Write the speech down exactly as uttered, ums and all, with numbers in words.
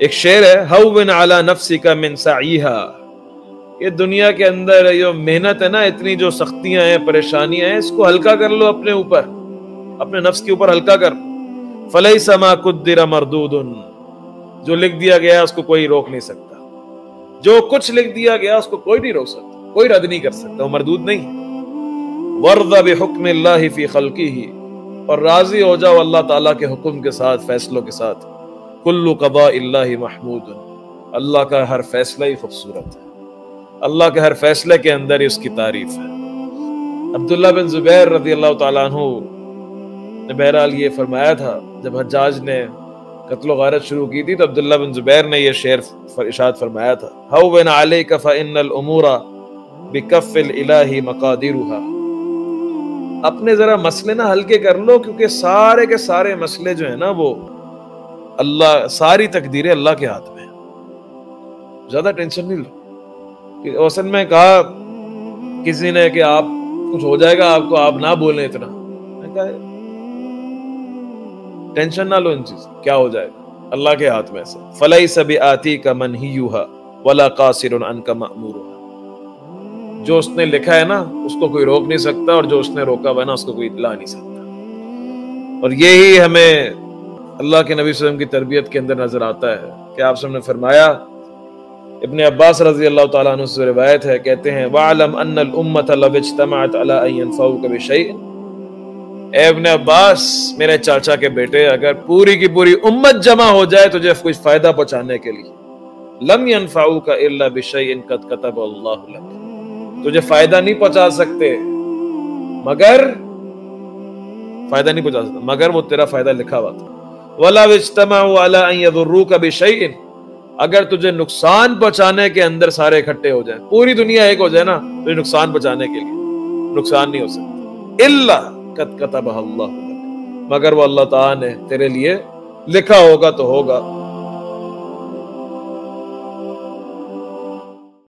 ایک شعر ہے ہون علی نفسک من سعیھا، یہ دنیا کے اندر جو محنت ہے نا، اتنی جو سختیاں ہیں، پریشانیاں ہیں، اس کو ہلکا کر لو اپنے اوپر، اپنے نفس کے اوپر ہلکا کر. فلیس ما قدر مردود، جو لکھ دیا گیا اس کو کوئی روک نہیں سکتا، جو کچھ لکھ دیا گیا اس کو کوئی نہیں روک سکتا، کوئی رد نہیں کر سکتا، وہ مردود نہیں. وارض بحکم اللہ فی خلقہ، اور راضی ہو جاؤ اللہ تعالیٰ کے حکم کے ساتھ، فیصلوں کے ساتھ. کل قضاء اللہ محمود، اللہ کا ہر فیصلہ ہی خوبصورت ہے، اللہ کے ہر فیصلے کے اندر ہی اس کی تعریف ہے. عبداللہ بن زبیر رضی اللہ تعالیٰ عنہ نے بہرحال یہ فرمایا تھا، جب حجاج نے قتل و غارت شروع کی تھی تو عبداللہ بن زبیر نے یہ شعر ارشاد فرمایا تھا، ہون علیک فإن الامور بکف الالہ مقادیرها، اپنے ذرا مسئلے نہ ہلکے کر لو، کیونکہ سارے کے سارے مسئلے جو ہیں نا وہ اللہ، ساری تقدیریں اللہ کے ہاتھ میں ہیں. زیادہ ٹینشن نہیں لو. اوسن میں کہا کسی نے کہ آپ کچھ ہو جائے گا آپ کو، آپ نہ بولیں اتنا. میں کہا ٹینشن نہ لو ان چیز، کیا ہو جائے گا اللہ کے ہاتھ میں سے. فلیس بآتیک منہیھا ولا قاصر عنک مأمورھا، جو اس نے لکھا ہے نا اس کو کوئی روک نہیں سکتا، اور جو اس نے روکا ہوا ہے نا اس کو کوئی لا نہیں سکتا. اور یہی ہمیں اللہ کے نبی صلی اللہ علیہ وسلم کی تربیت کے اندر نظر آتا ہے کہ آپ صلی اللہ علیہ وسلم نے فرمایا، ابن عباس رضی اللہ تعالیٰ عنہ سے روایت ہے، کہتے ہیں وَاعْلَمْ أَنَّ الْأُمَّةَ لَوْ اجْتَمَعَتْ عَلَىٰ أَن يَنفَعُوكَ بِشَيْءٍ، اے ابن عباس میرے چاچا کے بیٹے، اگر پوری کی پوری امت جمع ہو جائے تجھے کچھ فائدہ پہنچانے کے لیے، لَمْ يَنفَعُوكَ إِلَّا بِشَيْءٍ قَدْ كَتَبَهُ اللَّهُ لَكَ، تجھے فائدہ نہیں پہنچا سکتے مگر فائدہ نہیں پہنچا سکتے مگر وہ تیرا فائدہ لکھا ہوا تھا. وَلَوْ اجْتَمَعُوا عَلَىٰ أَن يَضُرُّوكَ بِشَيْءٍ، اگر تجھے نقصان پہنچانے کے اندر سارے اکٹھے ہو جائیں، پوری دنیا ایک ہو جائے نا تجھے نقصان پہنچانے کے لیے، نقصان نہیں ہو سکتا. إِلَّا قَدْ كَتَبَهَ اللَّهُ لَكَ، مگر وہ اللہ تعالیٰ نے تیرے لیے لکھا ہوگا تو ہوگا.